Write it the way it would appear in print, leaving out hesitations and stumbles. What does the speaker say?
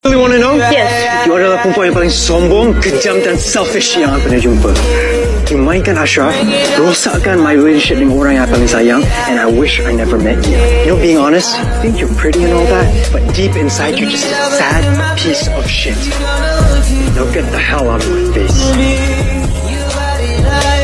Really want to know? Yes. You adalah perempuan yang paling sombong, kejam dan selfish yang aku pernah jumpa. You mainkan Ashraf, rosakkan my relationship dengan orang yang I paling sayang, and I wish I never met you. You know, being honest, I think you're pretty and all that, but deep inside you're just a sad piece of shit. Now get the hell out of my face.